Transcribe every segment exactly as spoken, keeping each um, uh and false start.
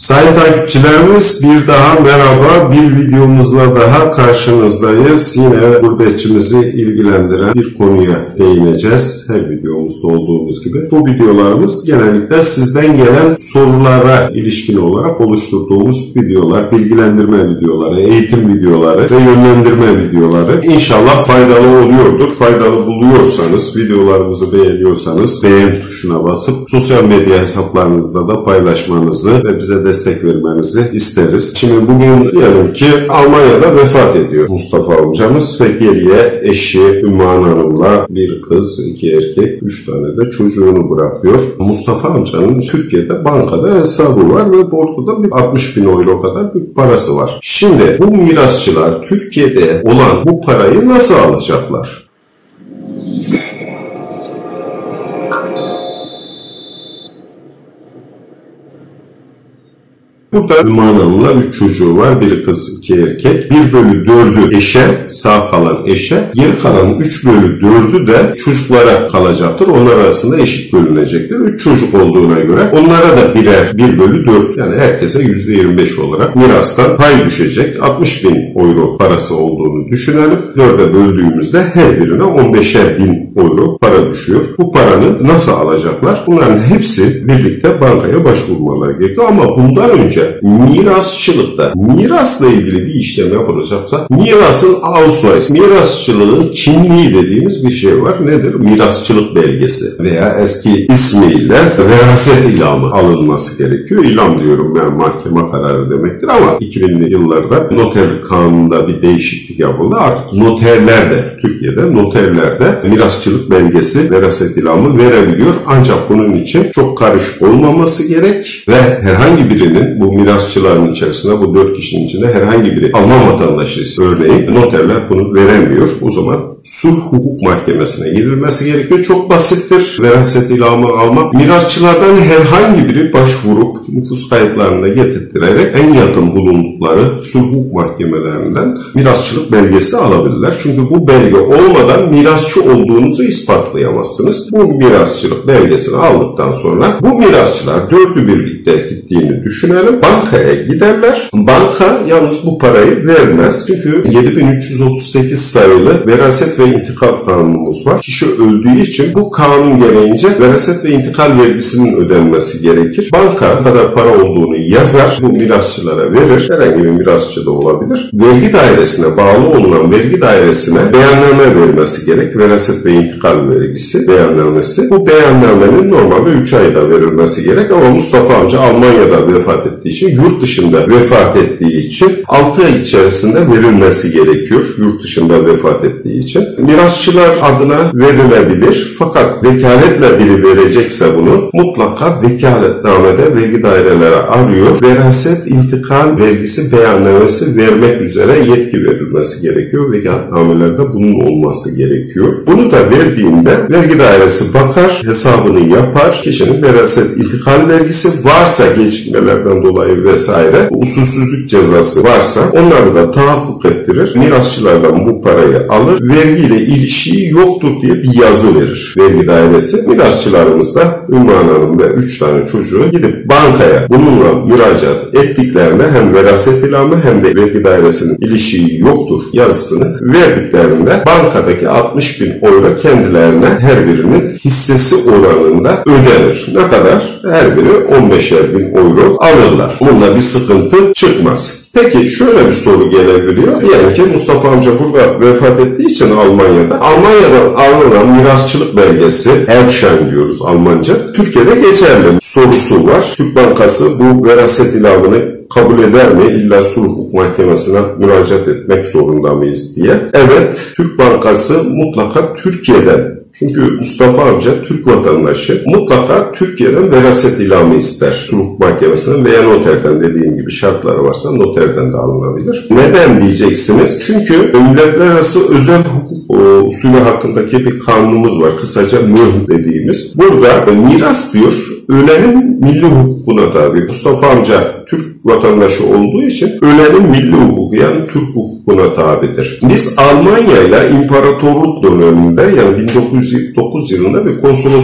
Sayın takipçilerimiz, bir daha merhaba, bir videomuzla daha karşınızdayız. Yine gurbetçimizi ilgilendiren bir konuya değineceğiz. Her videomuzda olduğumuz gibi. Bu videolarımız genellikle sizden gelen sorulara ilişkin olarak oluşturduğumuz videolar, bilgilendirme videoları, eğitim videoları ve yönlendirme videoları. İnşallah faydalı oluyordur. Faydalı buluyorsanız, videolarımızı beğeniyorsanız beğen tuşuna basıp sosyal medya hesaplarınızda da paylaşmanızı ve bize destek vermenizi isteriz. Şimdi bugün diyelim ki Almanya'da vefat ediyor Mustafa amcamız ve geriye eşi Ümmühan Hanım'la bir kız, iki erkek, üç tane de çocuğunu bırakıyor. Mustafa amcanın Türkiye'de bankada hesabı var ve borçta bir altmış bin euro kadar bir parası var. Şimdi bu mirasçılar Türkiye'de olan bu parayı nasıl alacaklar? Burada Ümmühan Hanım'la üç çocuğu var. Biri kız, iki erkek. bir bölü dördü eşe, sağ kalan eşe. Geri kalan üç bölü dördü de çocuklara kalacaktır. Onlar arasında eşit bölünecektir. üç çocuk olduğuna göre onlara da birer bir bölü dört, yani herkese yüzde yirmi beş olarak mirastan pay düşecek. altmış bin euro parası olduğunu düşünelim. dörde böldüğümüzde her birine on beşer bin euro para düşüyor. Bu paranı nasıl alacaklar? Bunların hepsi birlikte bankaya başvurmaları gerekiyor. Ama bundan önce mirasçılıkta, mirasla ilgili bir işlem yapılacaksa mirasın Ausweis, mirasçılığın kimliği dediğimiz bir şey var. Nedir? Mirasçılık belgesi veya eski ismiyle veraset ilamı alınması gerekiyor. İlam diyorum ben, mahkeme kararı demektir ama iki binli yıllarda noter kanununda bir değişiklik yapıldı. Artık noterler de, Türkiye'de noterler de mirasçılık belgesi, veraset ilamı verebiliyor. Ancak bunun için çok karışık olmaması gerek ve herhangi birinin bu mirasçıların içerisinde, bu dört kişinin içinde herhangi biri Alman vatandaşı örneğin, noterler bunu veremiyor. O zaman sulh hukuk mahkemesine gidilmesi gerekiyor. Çok basittir veraset ilamı almak. Mirasçılardan herhangi biri başvurup nüfus kayıtlarına getirterek en yakın bulundukları sulh hukuk mahkemelerinden mirasçılık belgesi alabilirler. Çünkü bu belge olmadan mirasçı olduğunuzu ispatlayamazsınız. Bu mirasçılık belgesini aldıktan sonra bu mirasçılar dördü birlikte gittiğini düşünelim. Bankaya giderler. Banka yalnız bu parayı vermez. Çünkü yedi bin üç yüz otuz sekiz sayılı veraset ve intikal kanunumuz var. Kişi öldüğü için bu kanun gereğince veraset ve intikal vergisinin ödenmesi gerekir. Banka ne kadar para olduğunu yazar, bu mirasçılara verir. Herhangi bir mirasçı da olabilir. Vergi dairesine bağlı olunan vergi dairesine beyanname vermesi gerek. Veraset ve intikal vergisi beyannamesi. Bu beyannamenin normalde üç ayda verilmesi gerek ama Mustafa amca Almanya'da vefat ettiği için, yurt dışında vefat ettiği için altı ay içerisinde verilmesi gerekiyor. Yurt dışında vefat ettiği için. Mirasçılar adına verilebilir. Fakat vekaletle biri verecekse bunu mutlaka vekaletnamede vergi daireleri arıyor. Veraset intikal vergisi beyannamesi vermek üzere yetki verilmesi gerekiyor. Vekaletnamelerde bunun olması gerekiyor. Bunu da verdiğinde vergi dairesi bakar, hesabını yapar. Kişinin veraset intikal vergisi varsa gecikmelerden dolayı vesaire, usulsüzlük cezası varsa onları da tahakkuk ettirir. Mirasçılardan bu parayı alır. Vergiyle ilişiği yoktur diye bir yazı verir vergi dairesi. Mirasçılarımız da Ümmühan Hanım ve üç tane çocuğu gidip bankaya bununla müracaat ettiklerinde hem veraset ilamı hem de vergi dairesinin ilişiği yoktur yazısını verdiklerinde bankadaki altmış bin euro kendilerine her birinin hissesi oranında ödenir. Ne kadar? Her biri on beşer bin euro alırlar. Bunda bir sıkıntı çıkmaz. Peki şöyle bir soru gelebiliyor. Diyelim ki Mustafa amca burada vefat ettiği için Almanya'da, Almanya'dan alınan mirasçılık belgesi, Erbschein diyoruz Almanca, Türkiye'de geçerli sorusu var. Türk Bankası bu veraset ilamını kabul eder mi? İlla sulh hukuk mahkemesine müracaat etmek zorunda mıyız diye. Evet, Türk Bankası mutlaka Türkiye'den, çünkü Mustafa amca Türk vatandaşı, mutlaka Türkiye'den veraset ilamı ister. Sulh mahkemesinden veya noterden, dediğim gibi şartları varsa noterden de alınabilir. Neden diyeceksiniz? Çünkü milletler arası özel hukuk usulü hakkındaki bir kanunumuz var. Kısaca müh dediğimiz. Burada miras diyor, ölenin milli hukukuna tabi. Mustafa amca Türk vatandaşı olduğu için ölenin milli hukuku, yani Türk hukukuna tabidir. Biz Almanya ile imparatorluk döneminde, yani bin dokuz yüz dokuz yılında bir konsolosluk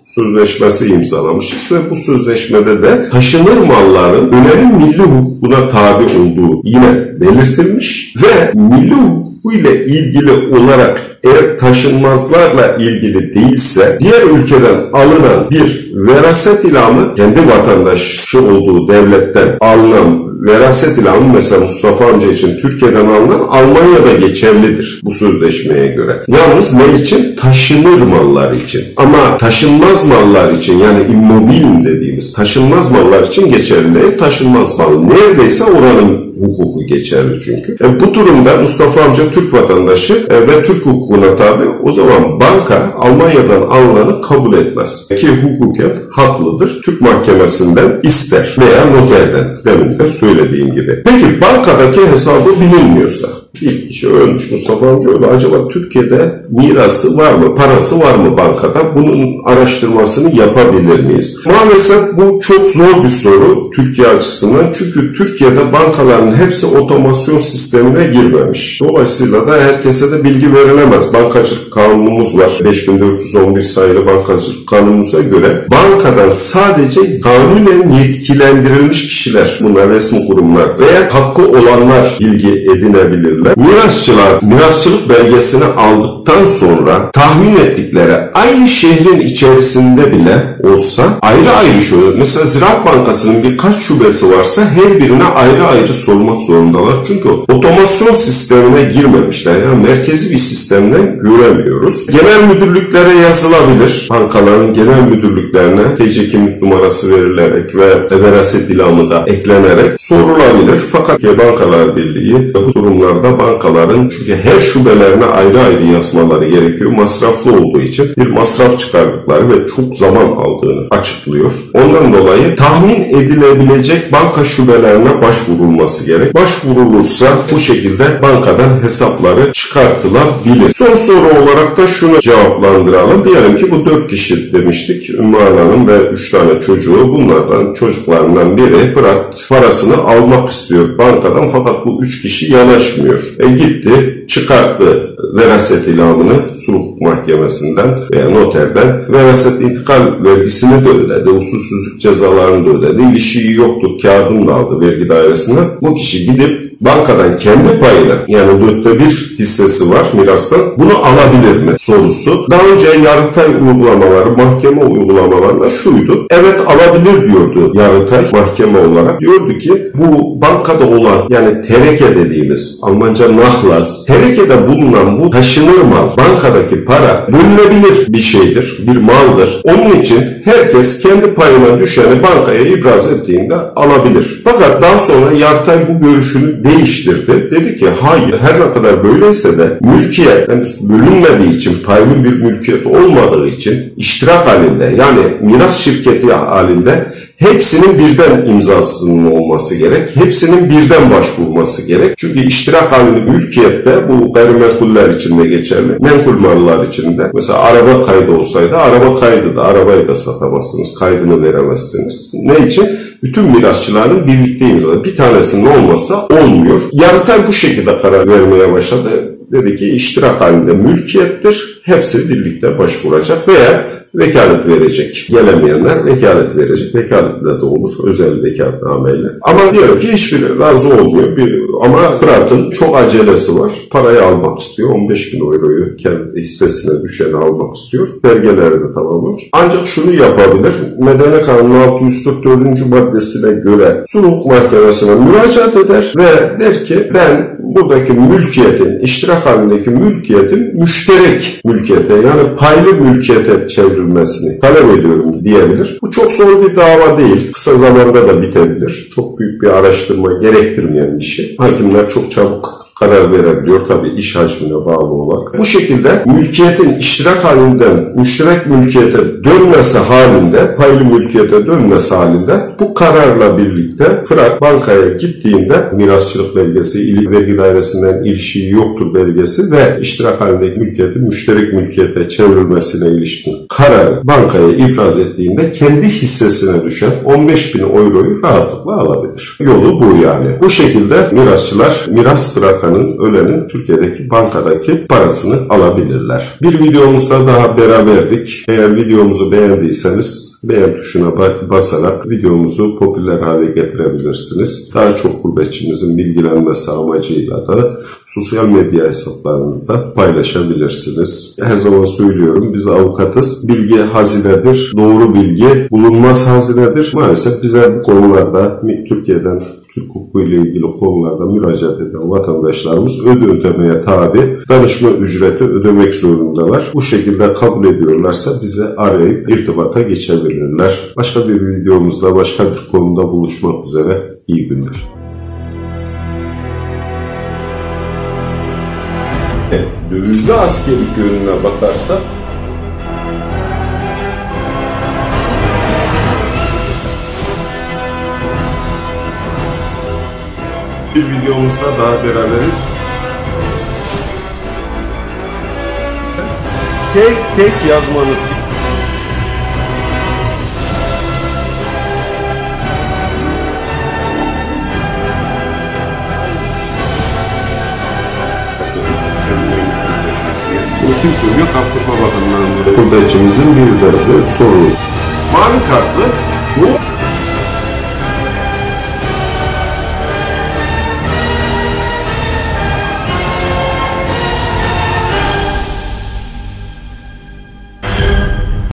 sözleşmesi imzalamışız ve bu sözleşmede de taşınır malların ÖNE'nin milli hukukuna tabi olduğu yine belirtilmiş ve milli hukuku ile ilgili olarak eğer taşınmazlarla ilgili değilse diğer ülkeden alınan bir veraset ilamı kendi vatandaşı olduğu devletten alınan veraset ilamı mesela Mustafa amca için Türkiye'den alınan Almanya'da geçerlidir bu sözleşmeye göre. Yalnız ne için? Taşınır mallar için. Ama taşınmaz mallar için yani immobilum dediğimiz taşınmaz mallar için geçerli değil. Taşınmaz mal neredeyse oranın hukuku geçerli çünkü. E, bu durumda Mustafa amca Türk vatandaşı e, ve Türk hukukuna tabi. O zaman banka Almanya'dan alınanı kabul etmez. Ki hukuken haklıdır. Türk mahkemesinden ister veya noterden demin de söylediğim gibi. Peki bankadaki hesabı bilinmiyorsa bir kişi ölmüş Mustafa amca öyle. Acaba Türkiye'de mirası var mı? Parası var mı bankada? Bunun araştırmasını yapabilir miyiz? Maalesef bu çok zor bir soru Türkiye açısından. Çünkü Türkiye'de bankaların hepsi otomasyon sistemine girmemiş. Dolayısıyla da herkese de bilgi verilemez. Bankacılık kanunumuz var. beş bin dört yüz on bir sayılı bankacılık kanunumuza göre bankadan sadece kanunen yetkilendirilmiş kişiler, bunlar resmi kurumlar veya hakkı olanlar bilgi edinebilirler. Mirasçılar mirasçılık belgesini aldıktan sonra tahmin ettikleri aynı şehrin içerisinde bile olsa ayrı ayrı şöyle mesela Ziraat Bankası'nın birkaç şubesi varsa her birine ayrı ayrı sormak zorundalar. Çünkü otomasyon sistemine girmemişler. Yani merkezi bir sistemden göremiyoruz. Genel müdürlüklere yazılabilir. Bankaların genel müdürlüklerine T C kimlik numarası verilerek ve veraset ilamı da eklenerek sorulabilir. Fakat Bankalar Birliği bu durumlarda bankaların çünkü her şubelerine ayrı ayrı yazmaları gerekiyor. Masraflı olduğu için bir masraf çıkardıkları ve çok zaman aldığını açıklıyor. Ondan dolayı tahmin edilebilecek banka şubelerine başvurulması gerek. Başvurulursa bu şekilde bankadan hesapları çıkartılabilir. Son soru olarak da şunu cevaplandıralım. Diyelim ki bu dört kişi demiştik. Ümmü Hanım ve üç tane çocuğu. Bunlardan çocuklarından biri Fırat parasını almak istiyor bankadan fakat bu üç kişi yanaşmıyor. E gitti, çıkarttı veraset ilamını sulh mahkemesinden veya noterden. Veraset intikal vergisini de ödedi, usulsüzlük cezalarını da ödedi. İlişiği yoktur, kağıdını da aldı vergi dairesinden. Bu kişi gidip bankadan kendi payını yani dörtte bir hissesi var mirastan bunu alabilir mi sorusu. Daha önce Yargıtay uygulamaları, mahkeme uygulamalarında şuydu. Evet alabilir diyordu Yargıtay mahkeme olarak. Diyordu ki bu bankada olan yani tereke dediğimiz Almanca Nachlass, terekede bulunan bu taşınır mal bankadaki para bölünebilir bir şeydir, bir maldır. Onun için herkes kendi payına düşeni bankaya ibraz ettiğinde alabilir. Fakat daha sonra Yargıtay bu görüşünü değiştirdi. Dedi ki hayır her ne kadar böyleyse de mülkiyet yani bölünmediği için paylı bir mülkiyet olmadığı için iştirak halinde yani miras şirketi halinde hepsinin birden imzasının olması gerek. Hepsinin birden başvurması gerek. Çünkü iştirak halinde mülkiyette bu gayrimenkuller için de geçerli. Menkul mallar için de. Mesela araba kaydı olsaydı araba kaydı da arabayı da satamazsınız. Kaydını veremezsiniz. Ne için? Bütün mirasçıların birlikte imzalı. Bir tanesinin olmasa olmuyor. Yargıtay bu şekilde karar vermeye başladı. Dedi ki iştirak halinde mülkiyettir. Hepsi birlikte başvuracak veya vekalet verecek. Gelemeyenler vekalet verecek. Vekaletle de olur. Özel vekaletnameyle. Ama diyorum ki hiçbiri razı olmuyor. Bir, ama Fırat'ın çok acelesi var. Parayı almak istiyor. on beş bin euroyu kendi hissesine düşeni almak istiyor. Belgeleri de tamamlamış. Ancak şunu yapabilir. Medeni Kanunu altı yüz kırk dördüncü maddesine göre sulh mahkemesine müracaat eder ve der ki ben buradaki mülkiyetin, iştirak halindeki mülkiyetin müşterek mülkiyete yani paylı mülkiyete çevrilmesini talep ediyorum diyebilir. Bu çok zor bir dava değil. Kısa zamanda da bitebilir. Çok büyük bir araştırma gerektirmeyen bir şey. Hakimler çok çabuk karar verebiliyor tabii iş hacmine bağlı olarak. Bu şekilde mülkiyetin iştirak halinden müşterek mülkiyete dönmesi halinde, paylı mülkiyete dönmesi halinde bu kararla birlikte Fırat bankaya gittiğinde mirasçılık belgesi, il vergi dairesinden ilişiği yoktur belgesi ve iştirak halindeki mülkiyetin müşterek mülkiyete çevrilmesine ilişkin kararı bankaya ibraz ettiğinde kendi hissesine düşen on beş bin euroyu rahatlıkla alabilir. Yolu bu yani. Bu şekilde mirasçılar miras bırakan bakanın, ölenin Türkiye'deki bankadaki parasını alabilirler. Bir videomuzda daha beraberdik. Eğer videomuzu beğendiyseniz beğen tuşuna basarak videomuzu popüler hale getirebilirsiniz. Daha çok gurbetçimizin bilgilenmesi amacıyla da sosyal medya hesaplarınızda paylaşabilirsiniz. Her zaman söylüyorum, biz avukatız. Bilgi hazinedir. Doğru bilgi bulunmaz hazinedir. Maalesef bize bu konularda Türkiye'den Türk hukuku ile ilgili konularda müracaat eden vatandaşlarımız öde ödemeye tabi, danışma ücreti ödemek zorundalar. Bu şekilde kabul ediyorlarsa bize arayıp irtibata geçebilirler. Başka bir videomuzda başka bir konuda buluşmak üzere. İyi günler. Dövizli askerlik yönüne bakarsak, bir videomuzda daha beraberiz. Tek tek yazmanız bunu kim söylüyor? Kalkınma Bakanlığı'nın gurbetçimizin bir derdi sorunuz. Mavi kartlı bu